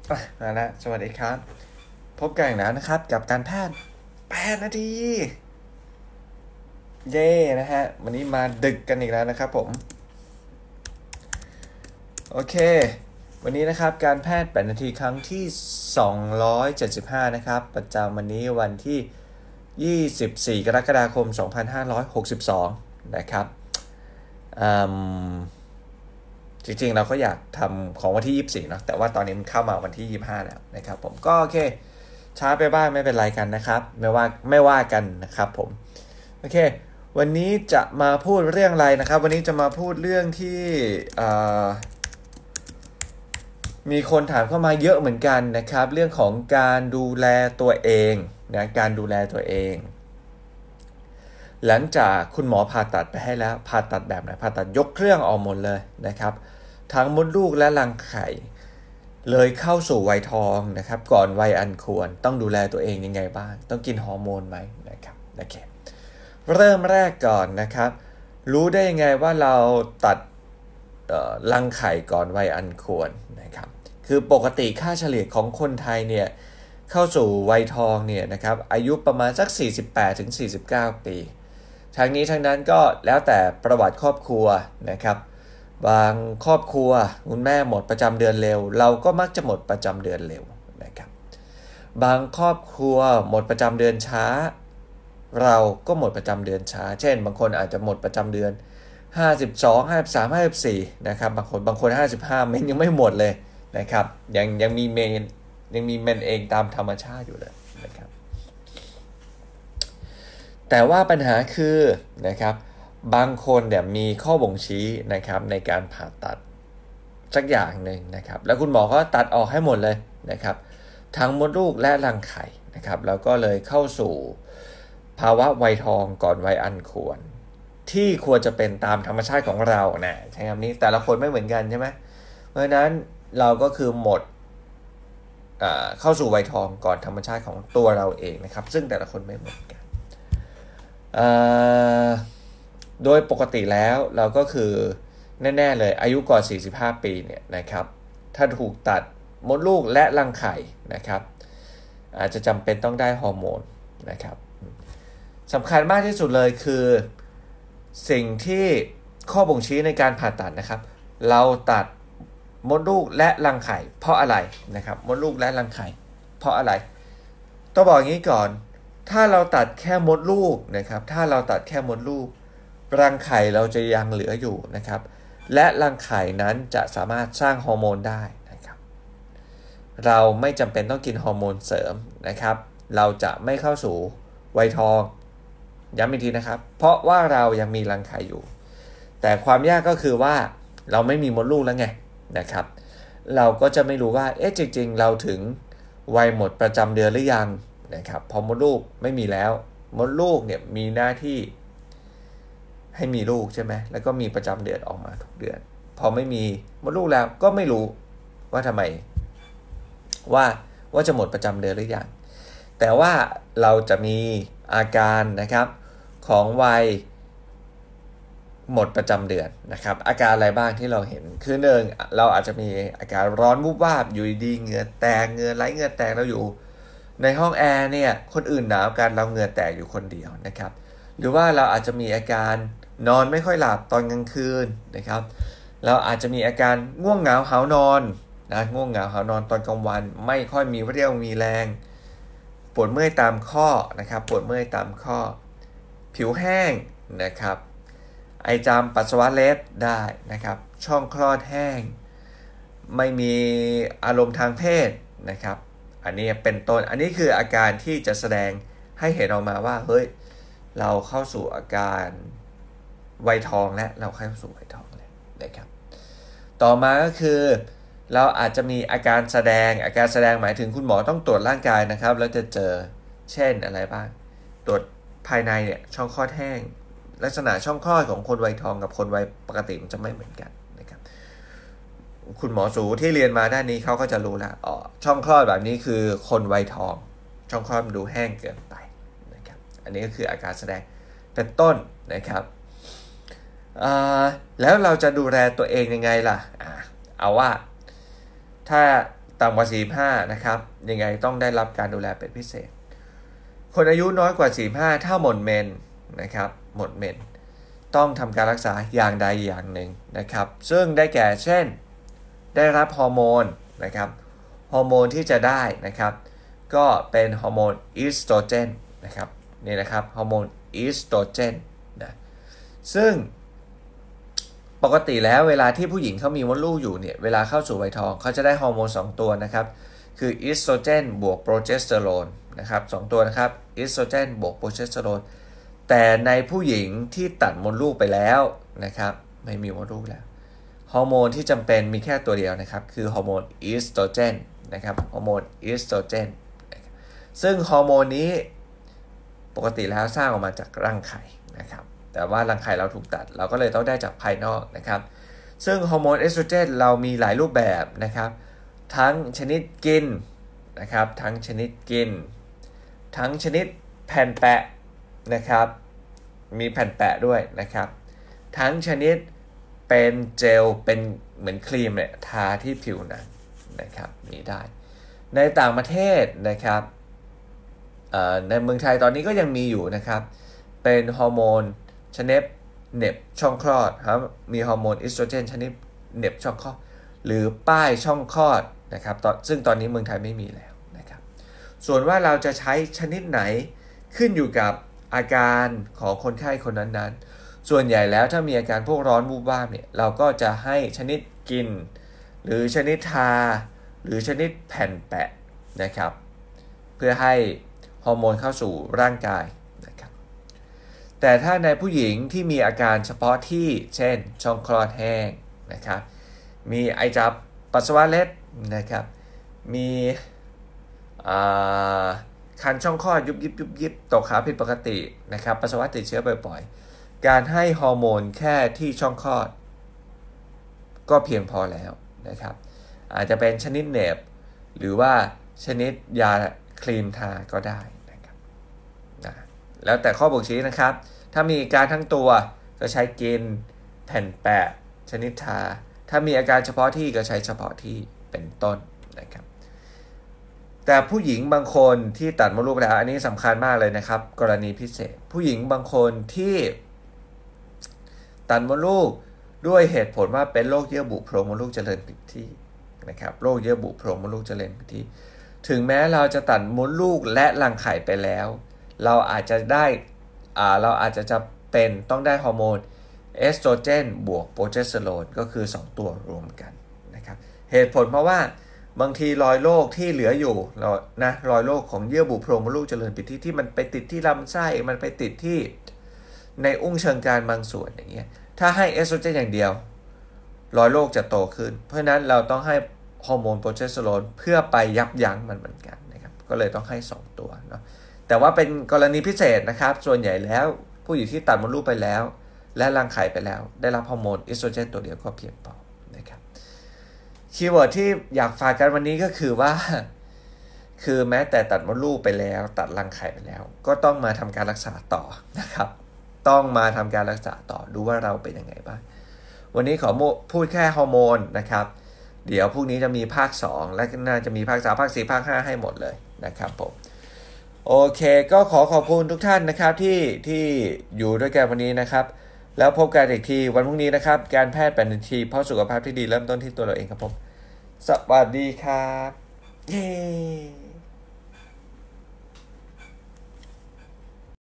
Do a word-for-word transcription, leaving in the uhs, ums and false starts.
มาแล้วสวัสดีครับพบกันอีกแล้วนะครับกับการแพทย์แปดนาทีเย่นะฮะวันนี้มาดึกกันอีกแล้วนะครับผมโอเควันนี้นะครับการแพทย์แปดนาทีครั้งที่สองร้อยเจ็ดสิบห้านะครับประจำวันนี้วันที่ยี่สิบสี่กรกฎาคมสองพันห้าร้อยหกสิบสองนะครับจริงๆเราก็อยากทำของวันที่ยี่สิบสี่เนาะแต่ว่าตอนนี้มันเข้ามาวันที่ยี่สิบห้าแล้วนะครับผมก็โอเคช้าไปบ้างไม่เป็นไรกันนะครับไม่ว่าไม่ว่ากันนะครับผมโอเควันนี้จะมาพูดเรื่องอะไรนะครับวันนี้จะมาพูดเรื่องที่มีคนถามเข้ามาเยอะเหมือนกันนะครับเรื่องของการดูแลตัวเองนะการดูแลตัวเองหลังจากคุณหมอผ่าตัดไปให้แล้วผ่าตัดแบบไหนผ่าตัดยกเครื่องออกหมดเลยนะครับทั้งมดลูกและรังไข่เลยเข้าสู่วัยทองนะครับก่อนวัยอันควรต้องดูแลตัวเองยังไงบ้างต้องกินฮอร์โมนไหมนะครับโอเคเริ่มแรกก่อนนะครับรู้ได้ยังไงว่าเราตัดรังไข่ก่อนวัยอันควรนะครับคือปกติค่าเฉลี่ยของคนไทยเนี่ยเข้าสู่วัยทองเนี่ยนะครับอายุประมาณสัก สี่สิบแปดถึงสี่สิบเก้า ปีทั้งนี้ทั้งนั้นก็แล้วแต่ประวัติครอบครัวนะครับบางครอบครัวคุณแม่หมดประจำเดือนเร็วเราก็มักจะหมดประจำเดือนเร็วนะครับบางครอบครัวหมดประจำเดือนช้าเราก็หมดประจำเดือนช้าเช่นบางคนอาจจะหมดประจำเดือนห้าสิบสอง ห้าสิบสาม ห้าสิบสี่นะครับบางคนบางคนห้าสิบห้ามันยังไม่หมดเลยนะครับยังยังมีเมนยังมีเมนเองตามธรรมชาติอยู่เลยนะครับแต่ว่าปัญหาคือนะครับบางคนเนี่ยมีข้อบ่งชี้นะครับในการผ่าตัดสักอย่างหนึ่งนะครับแล้วคุณหมอก็ตัดออกให้หมดเลยนะครับทั้งมดลูกและรังไข่นะครับแล้วก็เลยเข้าสู่ภาวะวัยทองก่อนวัยอันควรที่ควรจะเป็นตามธรรมชาติของเรานะใช่คำนี้แต่ละคนไม่เหมือนกันใช่ไหมเพราะฉะนั้นเราก็คือหมดเข้าสู่วัยทองก่อนธรรมชาติของตัวเราเองนะครับซึ่งแต่ละคนไม่เหมือนกันโดยปกติแล้วเราก็คือแน่ๆเลยอายุก่อนสี่สิบห้าปีเนี่ยนะครับถ้าถูกตัดมดลูกและรังไข่นะครับอาจจะจำเป็นต้องได้ฮอร์โมนนะครับสำคัญมากที่สุดเลยคือสิ่งที่ข้อบ่งชี้ในการผ่าตัดนะครับเราตัดมดลูกและรังไข่เพราะอะไรนะครับมดลูกและรังไข่เพราะอะไรต้องบอกอย่างนี้ก่อนถ้าเราตัดแค่มดลูกนะครับถ้าเราตัดแค่มดลูกรังไข่เราจะยังเหลืออยู่นะครับและรังไข่นั้นจะสามารถสร้างฮอร์โมนได้นะครับเราไม่จำเป็นต้องกินฮอร์โมนเสริมนะครับเราจะไม่เข้าสู่วัยทองย้ำอีกทีนะครับเพราะว่าเรายังมีรังไข่อยู่แต่ความยากก็คือว่าเราไม่มีมดลูกแล้วไงนะครับเราก็จะไม่รู้ว่าเอ๊ะจริงๆเราถึงวัยหมดประจำเดือนหรือยังนะครับพอมดลูกไม่มีแล้วมดลูกเนี่ยมีหน้าที่ให้มีลูกใช่ไหมแล้วก็มีประจำเดือนออกมาทุกเดือนพอไม่มีมดลูกแล้วก็ไม่รู้ว่าทำไมว่าว่าจะหมดประจำเดือนหรือยังแต่ว่าเราจะมีอาการนะครับของวัยหมดประจำเดือนนะครับอาการอะไรบ้างที่เราเห็นคือหนึ่งเราอาจจะมีอาการร้อนวูบวาบอยู่ดีเหงื่อแตกเหงื่อไหลเหงื่อแตกเราอยู่ในห้องแอร์เนี่ยคนอื่นหนาวกันเราเหงื่อแตกอยู่คนเดียวนะครับหรือว่าเราอาจจะมีอาการนอนไม่ค่อยหลับตอนกลางคืนนะครับเราอาจจะมีอาการง่วงเหงาหาวนอนนะง่วงเหงาหาวนอนตอนกลางวันไม่ค่อยมีเรี่ยวมีแรงปวดเมื่อยตามข้อนะครับปวดเมื่อยตามข้อผิวแห้งนะครับไอจามปัสสาวะเล็ดได้นะครับช่องคลอดแห้งไม่มีอารมณ์ทางเพศนะครับอันนี้เป็นต้นอันนี้คืออาการที่จะแสดงให้เห็นออกมาว่าเฮ้ยเราเข้าสู่อาการวัยทองและเราเข้าสู่วัยทองแล้วนะครับต่อมาก็คือเราอาจจะมีอาการแสดงอาการแสดงหมายถึงคุณหมอต้องตรวจร่างกายนะครับแล้วจะเจอเช่นอะไรบ้างตรวจภายในเนี่ยช่องคลอดแห้งลักษณะช่องคลอดของคนวัยทองกับคนวัยปกติมันจะไม่เหมือนกันนะครับคุณหมอสูที่เรียนมาด้านนี้เขาก็จะรู้แล้วอ๋อช่องคลอดแบบนี้คือคนวัยทองช่องคลอดมันดูแห้งเกินไปนะครับอันนี้ก็คืออาการแสดงเป็นต้นนะครับแล้วเราจะดูแลตัวเองยังไงล่ะเอาว่าถ้าต่ำกว่าสี่สิบห้านะครับยังไงต้องได้รับการดูแลเป็นพิเศษคนอายุน้อยกว่าสี่สิบห้าถ้าหมดเมนนะครับหมดเมนต้องทำการรักษาอย่างใดอย่างหนึ่งนะครับซึ่งได้แก่เช่นได้รับฮอร์โมนนะครับฮอร์โมนที่จะได้นะครับก็เป็นฮอร์โมนอีสโตรเจนนะครับนี่นะครับฮอร์โมนอีสโตรเจนนะซึ่งปกติแล้วเวลาที่ผู้หญิงเขามีมดลูกอยู่เนี่ยเวลาเข้าสู่วัยทองเขาจะได้ฮอร์โมนสองตัวนะครับคืออีสโตรเจนบวกโปรเจสเตอโรนนะครับสองตัวนะครับอีสโตรเจนบวกโปรเจสเตอโรนแต่ในผู้หญิงที่ตัดมดลูกไปแล้วนะครับไม่มีมดลูกแล้วฮอร์โมนที่จำเป็นมีแค่ตัวเดียวนะครับคือฮอร์โมนอีสโตรเจนนะครับฮอร์โมนอีสโตรเจนซึ่งฮอร์โมนนี้ปกติแล้วสร้างออกมาจากรังไข่นะครับแต่ว่ารังไข่เราถูกตัดเราก็เลยต้องได้จากภายนอกนะครับซึ่งฮอร์โมนเอสโตรเจนเรามีหลายรูปแบบนะครับทั้งชนิดกินนะครับทั้งชนิดกินทั้งชนิดแผ่นแปะนะครับมีแผ่นแปะด้วยนะครับทั้งชนิดเป็นเจลเป็นเหมือนครีมเนี่ยทาที่ผิวหนังนะครับมีได้ในต่างประเทศนะครับในเมืองไทยตอนนี้ก็ยังมีอยู่นะครับเป็นฮอร์โมนชนิดเหน็บช่องคลอดครับมีฮอร์โมนเอสโตรเจนชนิดเหน็บช่องคลอดหรือป้ายช่องคลอดนะครับตอนซึ่งตอนนี้เมืองไทยไม่มีแล้วนะครับส่วนว่าเราจะใช้ชนิดไหนขึ้นอยู่กับอาการของคนไข้คนนั้นๆส่วนใหญ่แล้วถ้ามีอาการพวกร้อนวูบวาบเนี่ยเราก็จะให้ชนิดกินหรือชนิดทาหรือชนิดแผ่นแปะนะครับเพื่อให้ฮอร์โมนเข้าสู่ร่างกายนะครับแต่ถ้าในผู้หญิงที่มีอาการเฉพาะที่เช่นช่องคลอดแห้งนะครับมีไอจับปัสสาวะเล็ดนะครับมีคันช่องคลอดยุบยิบยุบยิบตกขาวผิดปกตินะครับปัสสาวะติดเชื้อบ่อยๆการให้ฮอร์โมนแค่ที่ช่องคลอดก็เพียงพอแล้วนะครับอาจจะเป็นชนิดเหน็บหรือว่าชนิดยาครีมทาก็ได้นะครับนะแล้วแต่ข้อบ่งชี้นะครับถ้ามีการทั้งตัวก็ใช้กินแผ่นแปะชนิดทาถ้ามีอาการเฉพาะที่ก็ใช้เฉพาะที่เป็นต้นนะครับแต่ผู้หญิงบางคนที่ตัดมดลูกแล้วอันนี้สำคัญมากเลยนะครับกรณีพิเศษผู้หญิงบางคนที่ตัดมดลูกด้วยเหตุผลว่าเป็นโรคเยื่อบุโพรงมดลูกเจริญผิดที่นะครับโรคเยื่อบุโพรงมดลูกเจริญผิดที่ถึงแม้เราจะตัดมดลูกและรังไข่ไปแล้วเราอาจจะได้อ่าเราอาจจะจะเป็นต้องได้ฮอร์โมนเอสโตรเจนบวกโปรเจสเตอโรนก็คือสองตัวรวมกันนะครับเหตุผลเพราะว่าบางทีรอยโรคที่เหลืออยู่เรานะรอยโรคของเยื่อบุโพรงมดลูกเจริญผิดที่ที่มันไปติดที่ลำไส้มันไปติดที่ในอุ้งเชิงกรานบางส่วนอย่างเงี้ยถ้าให้เอสโตรเจนอย่างเดียวรอยโรคจะโตขึ้นเพราะนั้นเราต้องให้ฮอร์โมนโปรเจสเตอโรนเพื่อไปยับยั้งมันเหมือนกันนะครับก็เลยต้องให้สองตัวเนาะแต่ว่าเป็นกรณีพิเศษนะครับส่วนใหญ่แล้วผู้หญิงที่ตัดมดลูกไปแล้วและรังไข่ไปแล้วได้รับฮอร์โมนเอสโตรเจนตัวเดียวก็เพียงพอนะครับคีย์เวิร์ดที่อยากฝากกันวันนี้ก็คือว่าคือแม้แต่ตัดมดลูกไปแล้วตัดรังไข่ไปแล้วก็ต้องมาทำการรักษาต่อนะครับต้องมาทำการรักษาต่อดูว่าเราเป็นยังไงบ้างวันนี้ขอพูดแค่ฮอร์โมนนะครับเดี๋ยวพรุ่งนี้จะมีภาคสองและน่าจะมีภาคสามภาคสี่ภาคห้าให้หมดเลยนะครับผมโอเคก็ขอขอบคุณทุกท่านนะครับที่ที่อยู่ด้วยกันวันนี้นะครับแล้วพบกันอีกทีวันพรุ่งนี้นะครับการแพทย์แปดนาทีเพราะสุขภาพที่ดีเริ่มต้นที่ตัวเราเองครับผมสวัสดีครับเย้